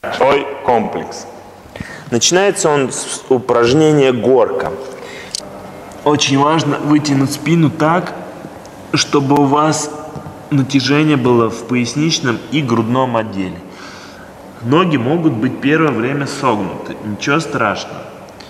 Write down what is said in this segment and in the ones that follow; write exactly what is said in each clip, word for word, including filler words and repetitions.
Свой комплекс. Начинается он с упражнения горка. Очень важно вытянуть спину так, чтобы у вас натяжение было в поясничном и грудном отделе. Ноги могут быть первое время согнуты, ничего страшного.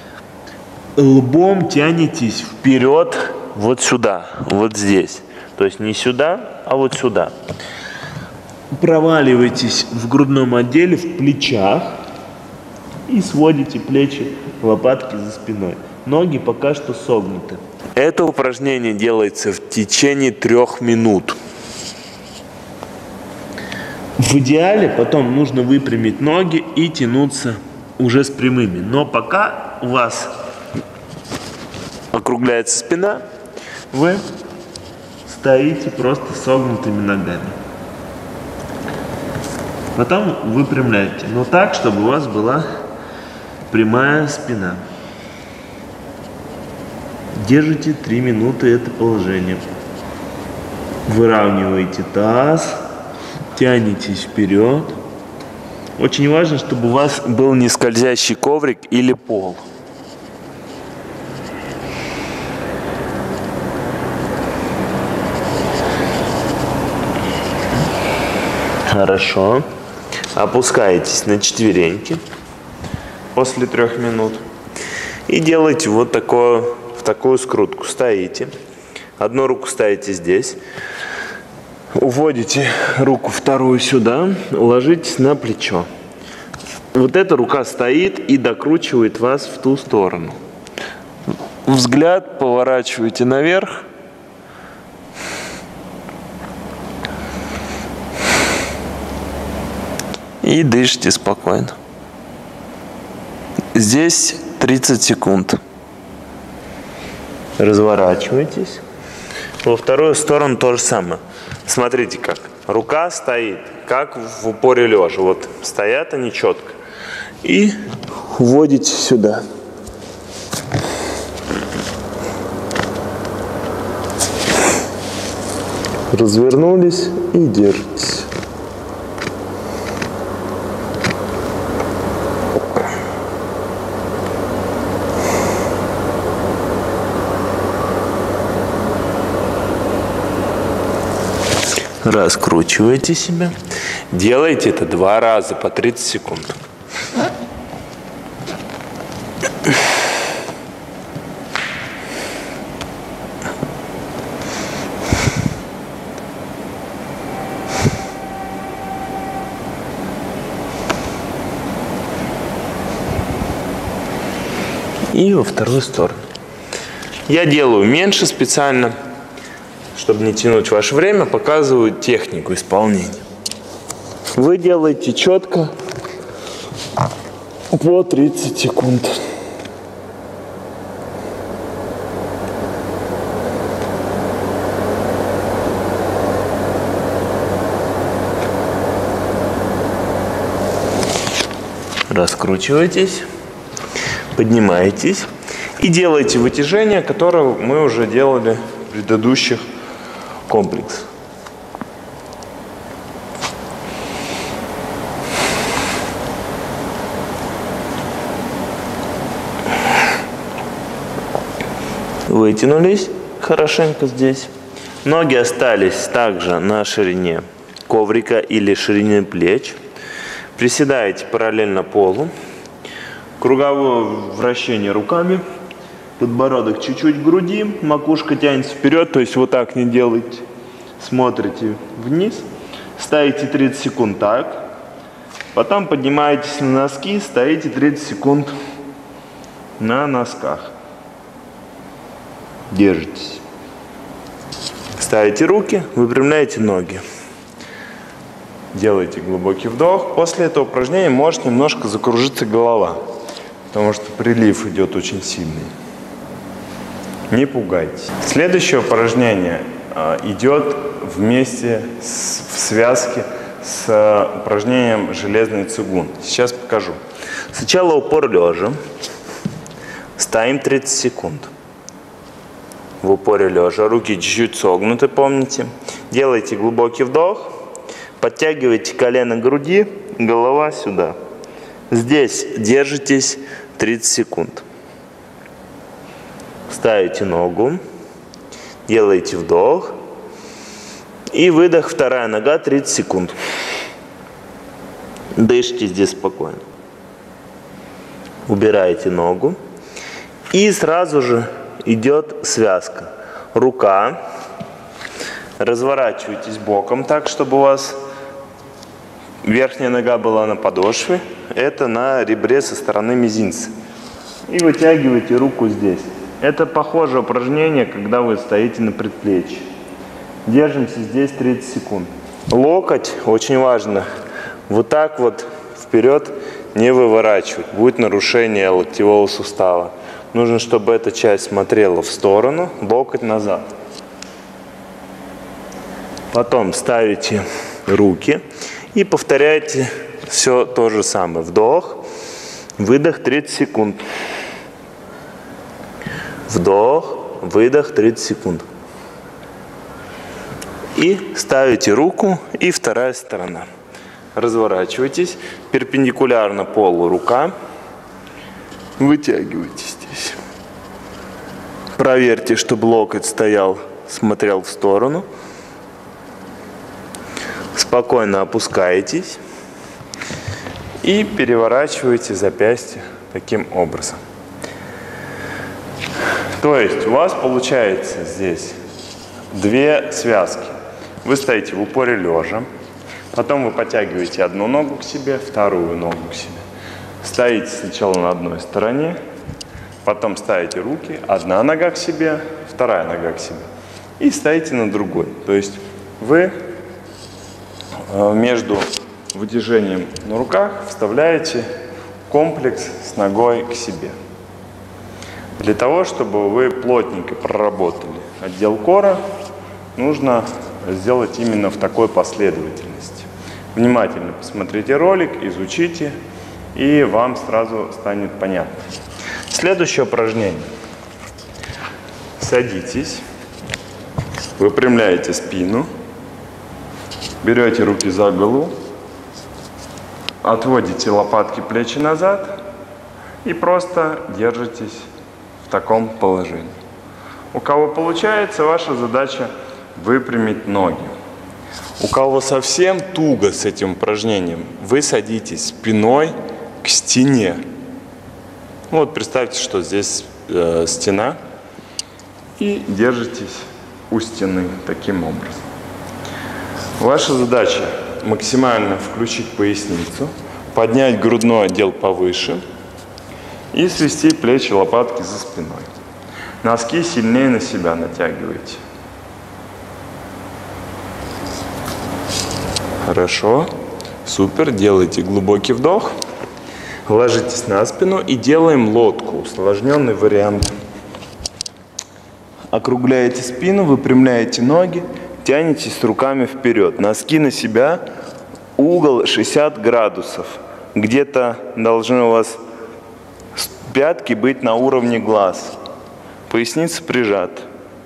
Лбом тянетесь вперед вот сюда, вот здесь. То есть не сюда, а вот сюда. Проваливайтесь в грудном отделе, в плечах и сводите плечи, лопатки за спиной. Ноги пока что согнуты. Это упражнение делается в течение трех минут. В идеале потом нужно выпрямить ноги и тянуться уже с прямыми. Но пока у вас округляется спина, вы стоите просто согнутыми ногами. Потом выпрямляете, но так, чтобы у вас была прямая спина. Держите три минуты это положение. Выравниваете таз, тянетесь вперед. Очень важно, чтобы у вас был не скользящий коврик или пол. Хорошо. Опускаетесь на четвереньки после трех минут и делаете вот такое, в такую скрутку. Стоите, одну руку ставите здесь, уводите руку вторую сюда, ложитесь на плечо. Вот эта рука стоит и докручивает вас в ту сторону. Взгляд поворачиваете наверх. И дышите спокойно. Здесь тридцать секунд. Разворачивайтесь. Во вторую сторону то же самое. Смотрите как. Рука стоит, как в упоре лежа. Вот стоят они четко. И вводите сюда. Развернулись и держитесь. Раскручиваете себя. Делайте это два раза по тридцать секунд. И во вторую сторону. Я делаю меньше специально, чтобы не тянуть ваше время, показываю технику исполнения. Вы делаете четко по тридцать секунд. Раскручивайтесь, поднимаетесь и делаете вытяжение, которое мы уже делали в предыдущих комплексах. Вытянулись хорошенько здесь. Ноги остались также на ширине коврика или ширине плеч. Приседаете параллельно полу. Круговое вращение руками. Подбородок чуть-чуть к груди. Макушка тянется вперед, то есть вот так не делайте. Смотрите вниз. Ставите тридцать секунд так. Потом поднимаетесь на носки. Стоите тридцать секунд на носках. Держитесь. Ставите руки, выпрямляете ноги. Делайте глубокий вдох. После этого упражнения может немножко закружиться голова, потому что прилив идет очень сильный. Не пугайтесь. Следующее упражнение э, идет вместе с, в связке с э, упражнением железный цигун. Сейчас покажу. Сначала упор лежа. Стоим тридцать секунд. В упоре лежа. Руки чуть-чуть согнуты, помните. Делайте глубокий вдох. Подтягивайте колено к груди, голова сюда. Здесь держитесь тридцать секунд. Ставите ногу, делаете вдох и выдох, вторая нога, тридцать секунд. Дышите здесь спокойно. Убираете ногу и сразу же идет связка. Рука. Разворачивайтесь боком так, чтобы у вас верхняя нога была на подошве. Это на ребре со стороны мизинца. И вытягивайте руку здесь. Это похожее упражнение, когда вы стоите на предплечье. Держимся здесь тридцать секунд. Локоть, очень важно, вот так вот вперед не выворачивать. Будет нарушение локтевого сустава. Нужно, чтобы эта часть смотрела в сторону, локоть назад. Потом ставите руки и повторяйте все то же самое. Вдох, выдох тридцать секунд. Вдох, выдох тридцать секунд. И ставите руку, и вторая сторона. Разворачивайтесь, перпендикулярно полу рука. Вытягивайте здесь. Проверьте, чтобы локоть стоял, смотрел в сторону. Спокойно опускаетесь и переворачиваете запястье таким образом. То есть у вас получается здесь две связки. Вы стоите в упоре лежа, потом вы подтягиваете одну ногу к себе, вторую ногу к себе. Стоите сначала на одной стороне, потом ставите руки, одна нога к себе, вторая нога к себе. И стоите на другой. То есть вы между выдвижением на руках вставляете комплекс с ногой к себе. Для того, чтобы вы плотненько проработали отдел кора, нужно сделать именно в такой последовательности. Внимательно посмотрите ролик, изучите, и вам сразу станет понятно. Следующее упражнение. Садитесь, выпрямляете спину, берете руки за голову, отводите лопатки, плечи назад и просто держитесь в таком положении. У кого получается, ваша задача выпрямить ноги. У кого совсем туго с этим упражнением, вы садитесь спиной к стене. Вот представьте, что здесь э, стена, и держитесь у стены таким образом. Ваша задача максимально включить поясницу, поднять грудной отдел повыше и свести плечи, лопатки за спиной. Носки сильнее на себя натягивайте. Хорошо, супер, делайте глубокий вдох, ложитесь на спину и делаем лодку, усложненный вариант. Округляете спину, выпрямляете ноги, тянетесь руками вперед, носки на себя, угол шестьдесят градусов. Где-то должны у вас пятки быть на уровне глаз, поясница прижата.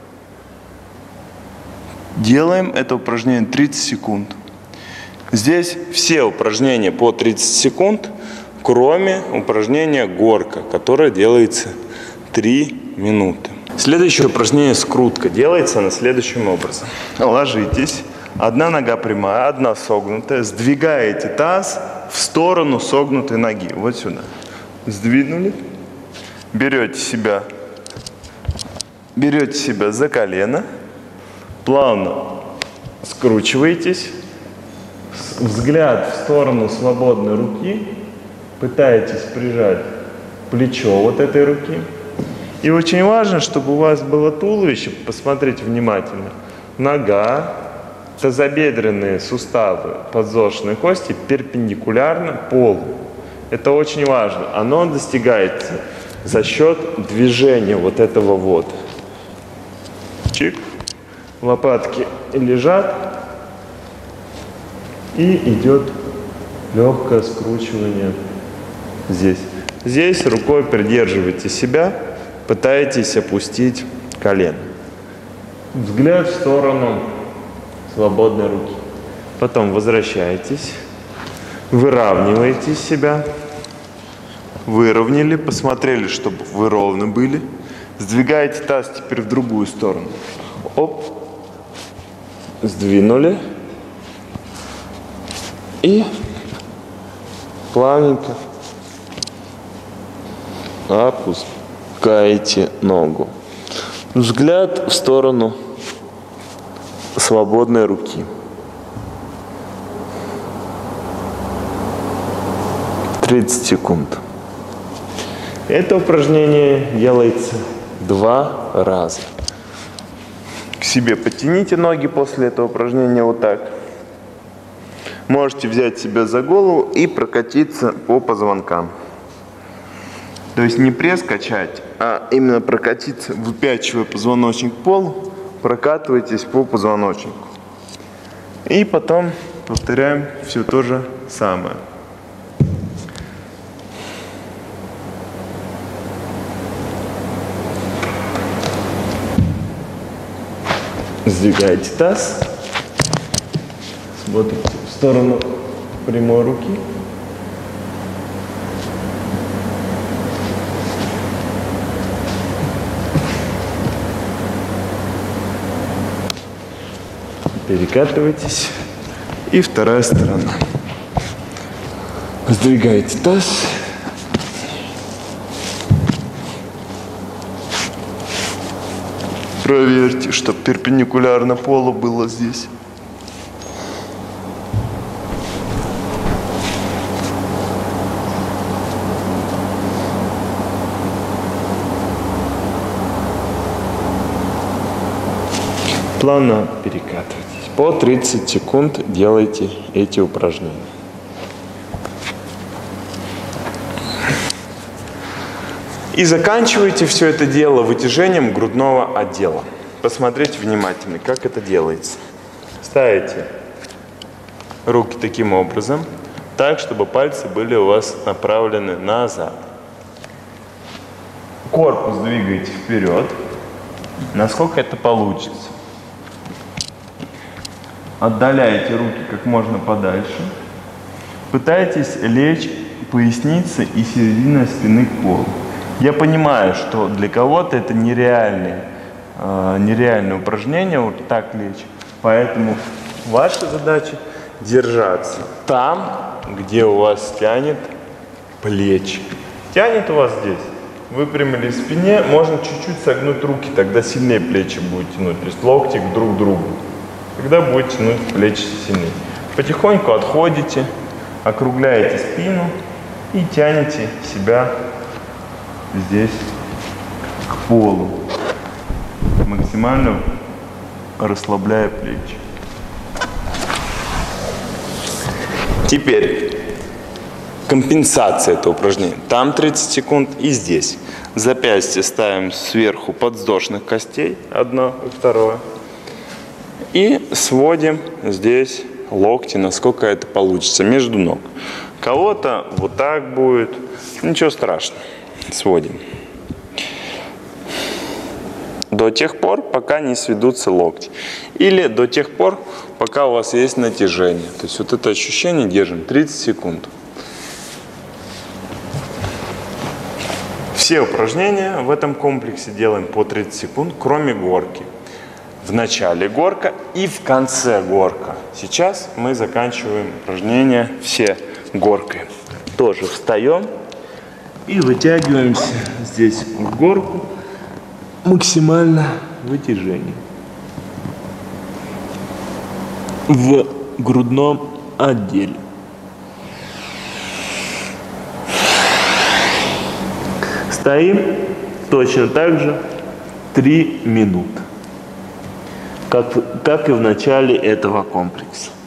Делаем это упражнение тридцать секунд. Здесь все упражнения по тридцать секунд, кроме упражнения горка, которое делается три минуты. Следующее упражнение скрутка делается на следующим образом. Ложитесь, одна нога прямая, одна согнутая, сдвигаете таз в сторону согнутой ноги, вот сюда. Сдвинули, берете себя, берете себя за колено, плавно скручиваетесь, взгляд в сторону свободной руки, пытаетесь прижать плечо вот этой руки. И очень важно, чтобы у вас было туловище, посмотрите внимательно, нога, тазобедренные суставы, подвздошные кости перпендикулярно полу. Это очень важно. Оно достигается за счет движения вот этого вот. Чик. Лопатки лежат. И идет легкое скручивание здесь. Здесь рукой придерживайте себя, пытаетесь опустить колено. Взгляд в сторону свободной руки. Потом возвращаетесь, выравниваете себя Выровняли, посмотрели, чтобы вы ровно были. Сдвигаете таз теперь в другую сторону. Оп. Сдвинули. И плавненько опускаете ногу. Взгляд в сторону свободной руки. тридцать секунд. Это упражнение делается два раза. К себе подтяните ноги после этого упражнения вот так. Можете взять себя за голову и прокатиться по позвонкам. То есть не пресс качать, а именно прокатиться, выпячивая позвоночник к полу, прокатывайтесь по позвоночнику. И потом повторяем все то же самое. Сдвигаете таз, смотрите в сторону прямой руки. Перекатывайтесь. И вторая сторона. Сдвигаете таз. Проверьте, чтобы перпендикулярно полу было здесь. Плавно перекатывайтесь. По тридцать секунд делайте эти упражнения. И заканчивайте все это дело вытяжением грудного отдела. Посмотрите внимательно, как это делается. Ставите руки таким образом, так, чтобы пальцы были у вас направлены назад. Корпус двигаете вперед, насколько это получится. Отдаляете руки как можно подальше. Пытайтесь лечь поясницей и серединой спины к полу. Я понимаю, что для кого-то это нереальное, э, нереальное упражнение, вот так лечь. Поэтому ваша задача держаться там, где у вас тянет плечи. Тянет у вас здесь. Выпрямили в спине, можно чуть-чуть согнуть руки, тогда сильнее плечи будет тянуть. То есть локти друг к другу. Тогда будет тянуть плечи сильнее. Потихоньку отходите, округляете спину и тянете себя здесь к полу, максимально расслабляя плечи. Теперь компенсация этого упражнения. Там тридцать секунд и здесь. Запястье ставим сверху подвздошных костей, одно и второе. И сводим здесь локти, насколько это получится, между ног. Кого-то вот так будет, ничего страшного. Сводим. До тех пор, пока не сведутся локти. Или до тех пор, пока у вас есть натяжение. То есть вот это ощущение держим тридцать секунд. Все упражнения в этом комплексе делаем по тридцать секунд, кроме горки. В начале горка и в конце горка. Сейчас мы заканчиваем упражнения все горкой. Тоже встаем и вытягиваемся здесь в горку. Максимально вытяжение. В грудном отделе. Стоим точно так же три минуты. Как, как и в начале этого комплекса.